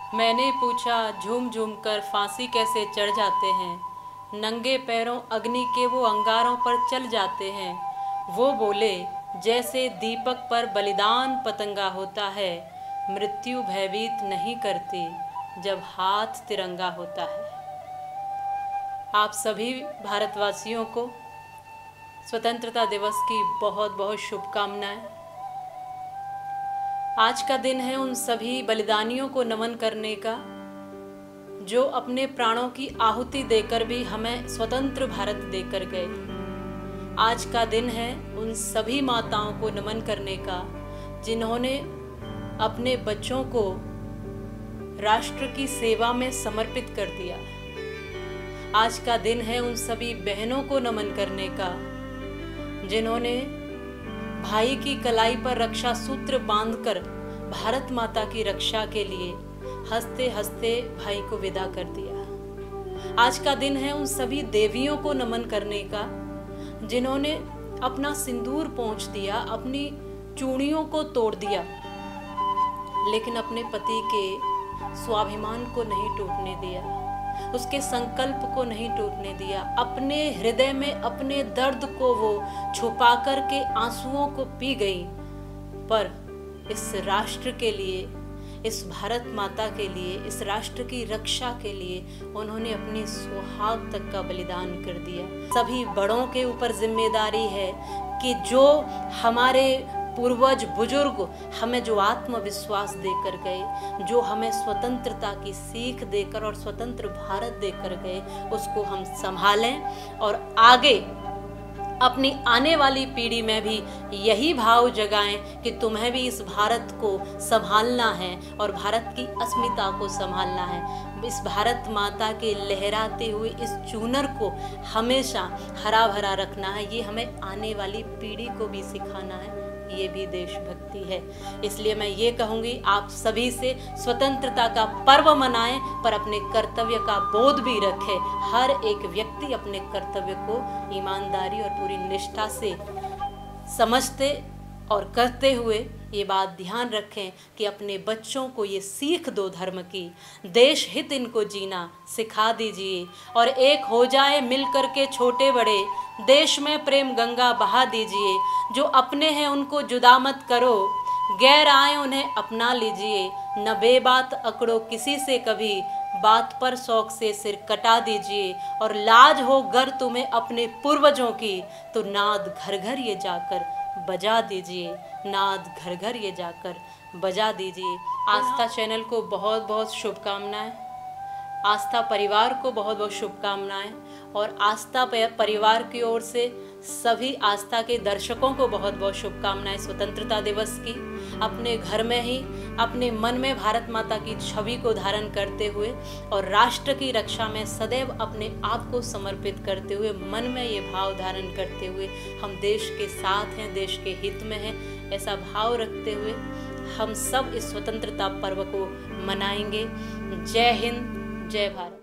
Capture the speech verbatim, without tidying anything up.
मैंने पूछा झूम झूम कर फांसी कैसे चढ़ जाते हैं, नंगे पैरों अग्नि के वो अंगारों पर चल जाते हैं। वो बोले जैसे दीपक पर बलिदान पतंगा होता है, मृत्यु भयभीत नहीं करती जब हाथ तिरंगा होता है। आप सभी भारतवासियों को स्वतंत्रता दिवस की बहुत बहुत शुभकामनाएं। आज का दिन है उन सभी बलिदानियों को नमन करने का जो अपने प्राणों की आहुति देकर भी हमें स्वतंत्र भारत देकर गए। आज का दिन है उन सभी माताओं को नमन करने का जिन्होंने अपने बच्चों को राष्ट्र की सेवा में समर्पित कर दिया। आज का दिन है उन सभी बहनों को नमन करने का जिन्होंने भाई की कलाई पर रक्षा सूत्र बांधकर भारत माता की रक्षा के लिए हंसते हंसते भाई को विदा कर दिया। आज का दिन है उन सभी देवियों को नमन करने का जिन्होंने अपना सिंदूर पोंछ दिया, अपनी चूड़ियों को तोड़ दिया, लेकिन अपने पति के स्वाभिमान को नहीं टूटने दिया, उसके संकल्प को नहीं टूटने दिया। अपने हृदय में अपने दर्द को वो छुपा कर के आंसुओं को पी गई, पर इस राष्ट्र के लिए, इस भारत माता के लिए, इस राष्ट्र की रक्षा के लिए उन्होंने अपनी सुहाग तक का बलिदान कर दिया। सभी बड़ों के ऊपर जिम्मेदारी है कि जो हमारे पूर्वज बुजुर्ग हमें जो आत्मविश्वास देकर गए, जो हमें स्वतंत्रता की सीख देकर और स्वतंत्र भारत देकर गए, उसको हम संभालें और आगे अपनी आने वाली पीढ़ी में भी यही भाव जगाएं कि तुम्हें भी इस भारत को संभालना है और भारत की अस्मिता को संभालना है। इस भारत माता के लहराते हुए इस चूनर को हमेशा हरा भरा रखना है। ये हमें आने वाली पीढ़ी को भी सिखाना है, ये भी देशभक्ति है। इसलिए मैं ये कहूँगी आप सभी से स्वतंत्रता का पर्व मनाएं, पर अपने कर्तव्य का बोध भी रखें। हर एक व्यक्ति अपने कर्तव्य को ईमानदारी और पूरी निष्ठा से समझते और करते हुए ये बात ध्यान रखें कि अपने बच्चों को ये सीख दो धर्म की, देश हित इनको जीना सिखा दीजिए और एक हो जाए मिल कर के छोटे बड़े, देश में प्रेम गंगा बहा दीजिए। जो अपने हैं उनको जुदा मत करो, गैर आए उन्हें अपना लीजिए। न बेबात अकड़ो किसी से कभी, बात पर शौक से सिर कटा दीजिए। और लाज हो गर तुम्हें अपने पूर्वजों की, तो नाद घर घर ये जाकर बजा दीजिए, नाद घर घर ये जाकर बजा दीजिए। आस्था चैनल को बहुत बहुत शुभकामनाएं, आस्था परिवार को बहुत बहुत शुभकामनाएं और आस्था परिवार की ओर से सभी आस्था के दर्शकों को बहुत बहुत शुभकामनाएं स्वतंत्रता दिवस की। अपने घर में ही अपने मन में भारत माता की छवि को धारण करते हुए और राष्ट्र की रक्षा में सदैव अपने आप को समर्पित करते हुए, मन में ये भाव धारण करते हुए हम देश के साथ हैं, देश के हित में हैं, ऐसा भाव रखते हुए हम सब इस स्वतंत्रता पर्व को मनाएंगे। जय हिंद, जय भारत।